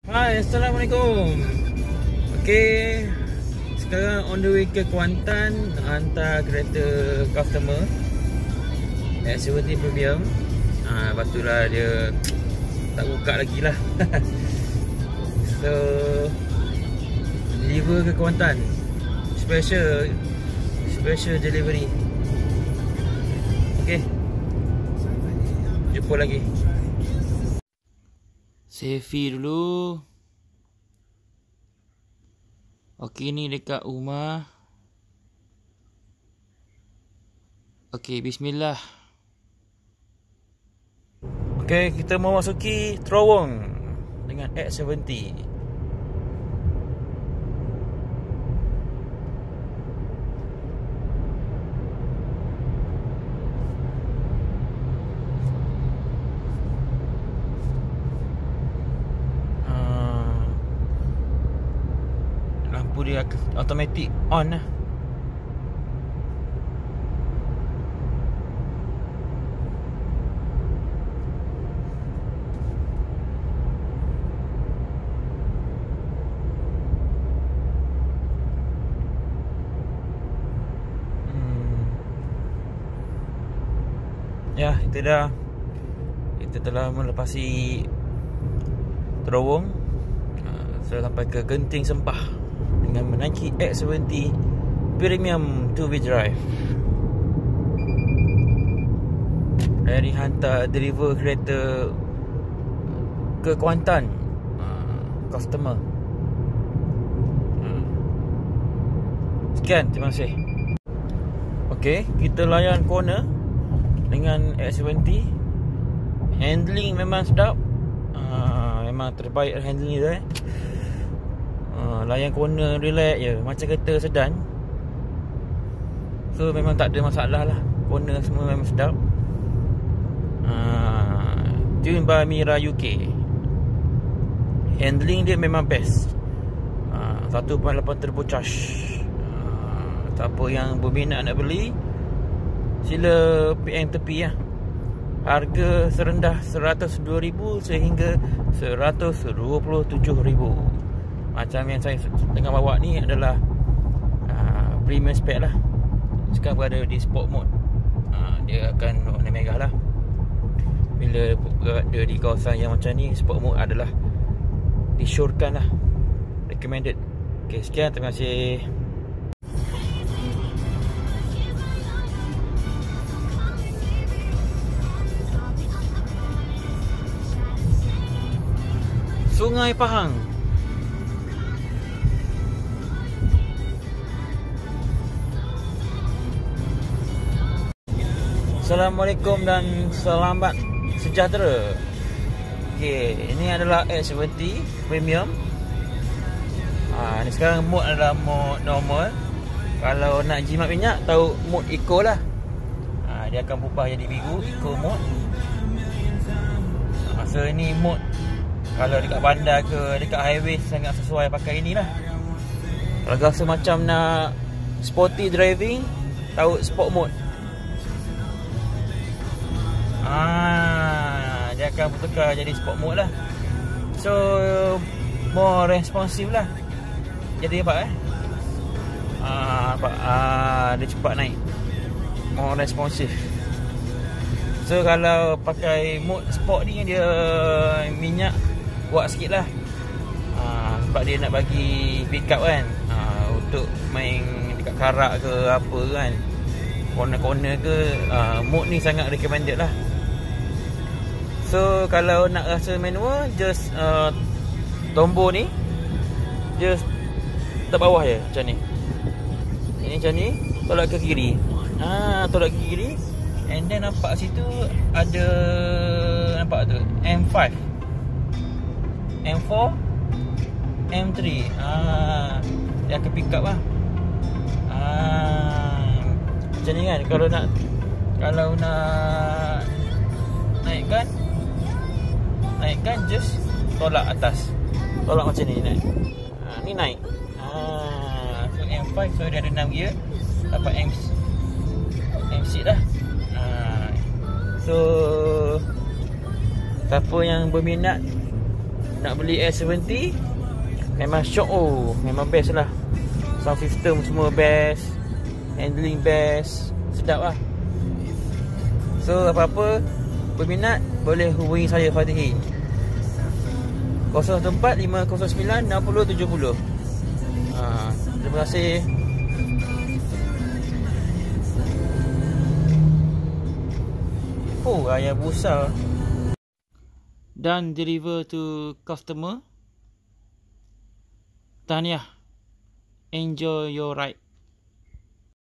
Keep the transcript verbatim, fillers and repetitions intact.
Hai, Assalamualaikum. Okay, sekarang on the way ke Kuantan hantar kereta customer X tujuh puluh Premium. ha, Lepas tu lah dia tak buka lagi lah. So deliver ke Kuantan, Special Special delivery. Okay, jumpa lagi. Selfie dulu. Okey, ni dekat rumah. Okey, bismillah. Okey, kita mau masuki terowong dengan X tujuh puluh. Lampu dia automatic on lah. hmm. Ya, itu dah. Kita telah melepasi terowong. Sudah sampai ke Genting Sempah dengan menaiki X tujuh puluh Premium two wheel drive. Dari hantar deliver kereta ke Kuantan, uh, customer. uh. Sekian, terima kasih. Okey, kita layan corner dengan X tujuh puluh. Handling memang sedap. uh, Memang terbaik handling dia. eh Uh, layan corner relax je, macam kereta sedan. So memang tak ada masalah lah. Corner semua memang sedap. uh, Tune by Mira U K. Handling dia memang best. uh, satu perpuluhan lapan turbo charge. uh, Siapa yang berminat nak beli, sila P M tepi lah. Harga serendah seratus dua ribu sehingga seratus dua puluh tujuh ribu. Macam yang saya tengah bawa ni adalah uh, premium spec lah. Sekarang berada di sport mode. uh, Dia akan warna merah lah. Bila berada di kawasan yang macam ni, sport mode adalah disyorkan lah, recommended. Ok, sekian, terima kasih. Sungai Pahang. Assalamualaikum dan selamat sejahtera. Okey, ini adalah X tujuh puluh Premium. Ah, ni sekarang mode adalah mode normal. Kalau nak jimat minyak, tahu mode eco lah. Ah, dia akan berubah jadi biru, eco mode. Ah, so ini mode kalau dekat bandar ke dekat highway sangat sesuai pakai inilah. Kalau rasa macam nak sporty driving, tahu sport mode. Ah, dia akan bertukar jadi sport mode lah. So more responsive lah. Jadi apa eh? Ah, apa? Ah, dia cepat naik. More responsive. So kalau pakai mode sport ni, dia minyak kuat sikit lah. Ah, sebab dia nak bagi pick up kan. Ah, untuk main dekat karak ke apa kan, corner-corner ke, ah, mode ni sangat recommended lah. So kalau nak rasa manual, just uh, tombol ni just tak bawah je macam ni. Ini macam ni, tolak ke kiri. Ah, tolak ke kiri. And then nampak situ ada, nampak tu M five, M four, M three. Ah, dia akan pick up lah. Ah, macam ni kan. Kalau nak Kalau nak naikkan Naikkan, just tolak atas. Tolak macam ni naik. Ha, ni naik. Ha, so M five, so dia ada enam gear. Dapat M M6 dah. Ha, so siapa yang berminat nak beli S tujuh puluh, memang syok. Oh, memang best lah. Sound system semua best, handling best, sedap lah. So apa-apa berminat boleh hubungi saya, Fatihi, kosong empat lima kosong sembilan enam nol tujuh nol. ha, Terima kasih. Oh, ayam besar. Dan deliver to customer. Tahniah. Enjoy your ride.